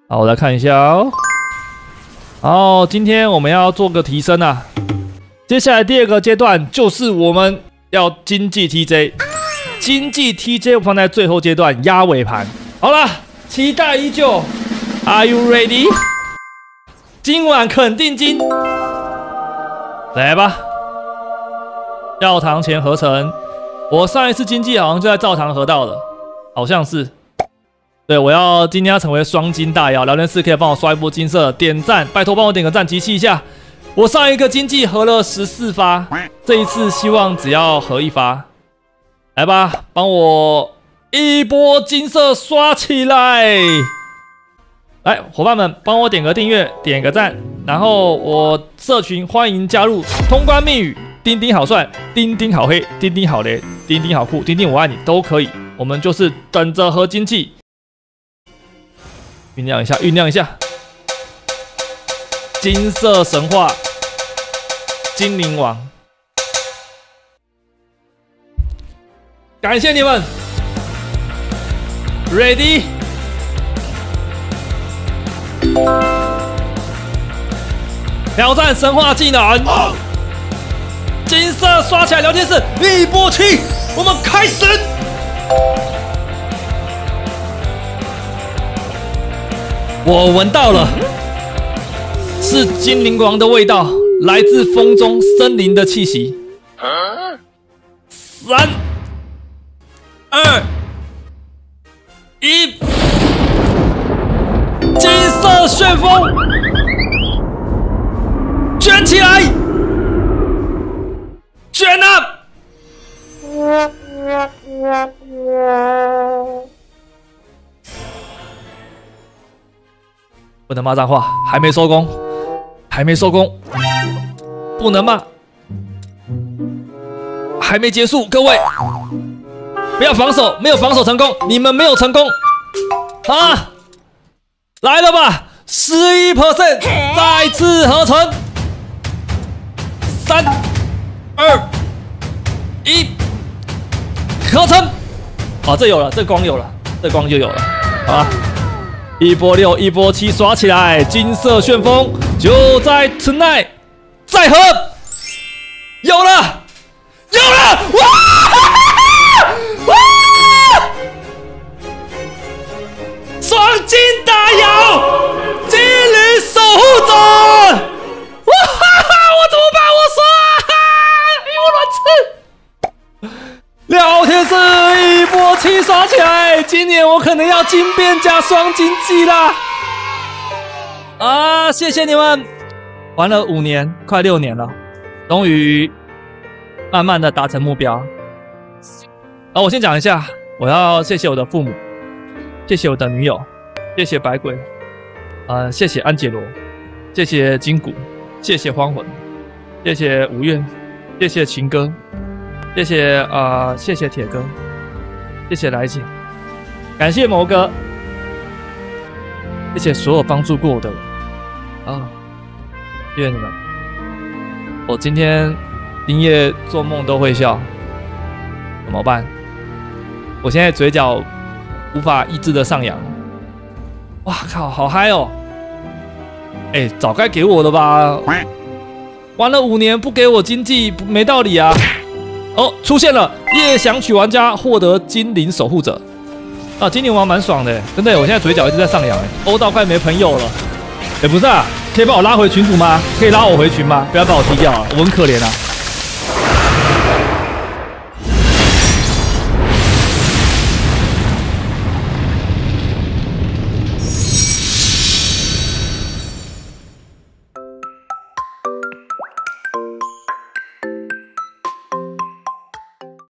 好，我来看一下哦。好，今天我们要做个提升啊。接下来第2个阶段就是我们要经济 TJ， 经济 TJ 放在最后阶段压尾盘。好啦，期待已久 ，Are you ready？ 今晚肯定金，来吧！教堂前合成，我上一次经济好像就在教堂合到的，好像是。对，今天要成为双金大妖，聊天室可以帮我刷一波金色，点赞，拜托帮我点个赞，集气一下。我上一个经济合了14发，这一次希望只要合1发。来吧，帮我一波金色刷起来！来，伙伴们，帮我点个订阅，点个赞，然后我社群欢迎加入，通关密语：丁丁好帅，丁丁好黑，丁丁好雷，丁丁好酷，丁丁我爱你都可以。我们就是等着合经济。酝酿一下，酝酿一下。金色神话，精灵王，感谢你们。Ready？ 挑战神话技能，金色刷起来，聊天室一波7，我们开始。我闻到了，是精灵王的味道，来自风中森林的气息。3、2、1，金色旋风卷起来，卷啊！不能骂脏话，还没收工，还没收工，不能骂，还没结束，各位，不要防守，没有防守成功，你们没有成功啊！来了吧，11%，再次合成，3、2、1，合成，啊，这有了，这光有了，这光就有了，好吧。1波6，1波7，刷起来！金色旋风就在 tonight， 再合，有了，有了！哇！双金大妖，精灵守护者！哇哈哈！我怎么办？我说啊，语无伦次。聊天室1波7刷起来，今年我可能要金变加双经济啦！啊，谢谢你们，玩了5年，快6年了，终于慢慢的达成目标。我先讲一下，我要谢谢我的父母，谢谢我的女友，谢谢百鬼，谢谢安杰罗，谢谢金谷，谢谢荒魂，谢谢吴愿，谢谢情歌。谢谢谢谢铁哥，谢谢来姐，感谢某哥，谢谢所有帮助过我的人啊！谢谢你们，我今天今夜做梦都会笑，怎么办？我现在嘴角无法抑制的上扬，哇靠，好嗨哦！哎，早该给我的吧？玩了5年不给我经济，没道理啊！哦，出现了！夜想曲玩家获得精灵守护者啊！精灵王蛮爽的，真的，我现在嘴角一直在上扬，欧到快没朋友了。不是啊，可以帮我拉回群组吗？可以拉我回群吗？不要把我踢掉啊，我很可怜啊。